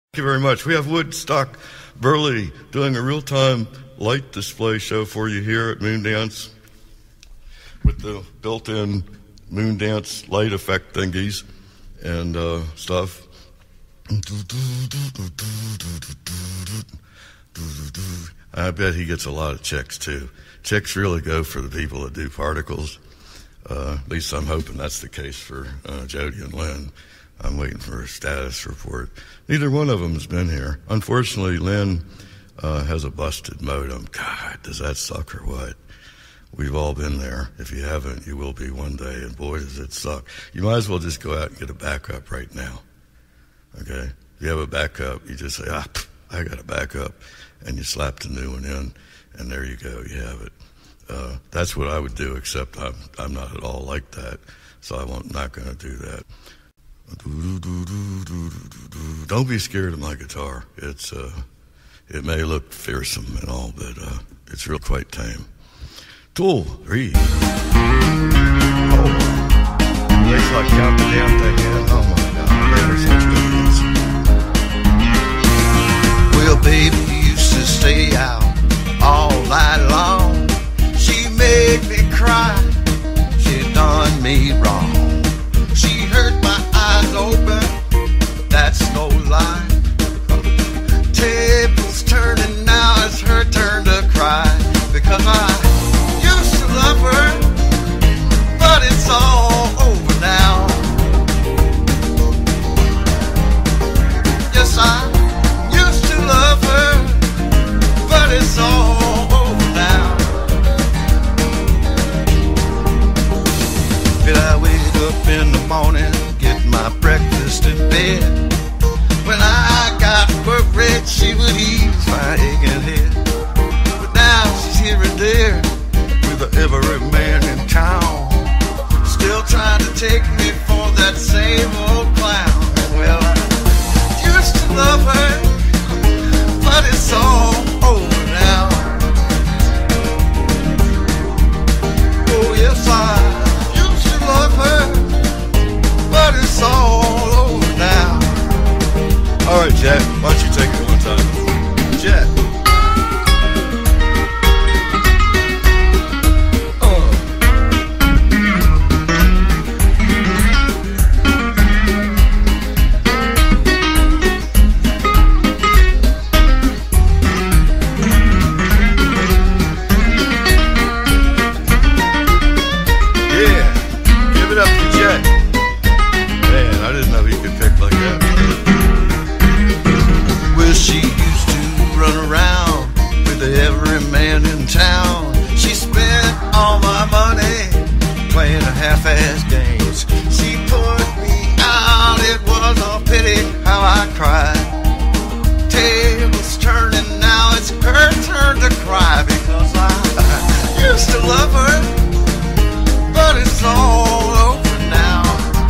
Thank you very much. We have Woodstock Burley doing a real-time light display show for you here at Moondance with the built-in Moondance light effect thingies and stuff. I bet he gets a lot of checks too. Checks really go for the people that do particles. At least I'm hoping that's the case for Jody and Lynn. I'm waiting for a status report. Neither one of them has been here. Unfortunately, Lynn has a busted modem. God, does that suck or what? We've all been there. If you haven't, you will be one day, and boy, does it suck. You might as well just go out and get a backup right now, okay? If you have a backup, you just say, I got a backup, and you slap the new one in, and there you go, you have it. That's what I would do, except I'm not at all like that, so I'm not going to do that. Don't be scared of my guitar. It may look fearsome and all, but it's real quite tame. Tool, read. Oh, it's like counting down to him. Oh my God, they're such idiots. Well, baby used to stay out all night long. She made me cry. She done me wrong. She hurt my eyes open, that's no lie. Tables turning, now it's her turn to cry. Because I used to love her, but it's all over now. Yes, I used to love her, but it's all over now. Did I wake up in the morning, get my breakfast in bed? When I got worried, she would ease my aching head. But now she's here and there with every man in town, still trying to take me for that same old clown. Well, I used to love her, but it's all over now. Oh yes, I used to love her, but it's all over now. All right, Jet, why don't you take it one time? Jet. Yeah, give it up for Jet. Man, I didn't know he could pick like that. Well, she used to run around with every man in town. She spent all my money playing half-ass games. She put me out, it was a pity how I cried. Tables turning, now it's her turn to cry. Because I used to love her, but it's all over now.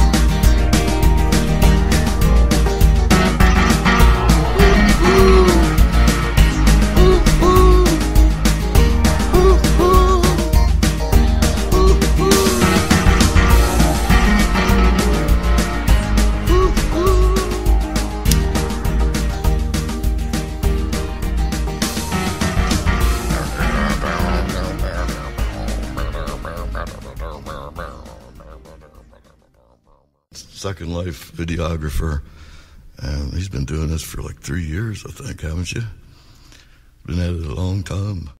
Second Life videographer, and he's been doing this for like 3 years, I think, haven't you? Been at it a long time.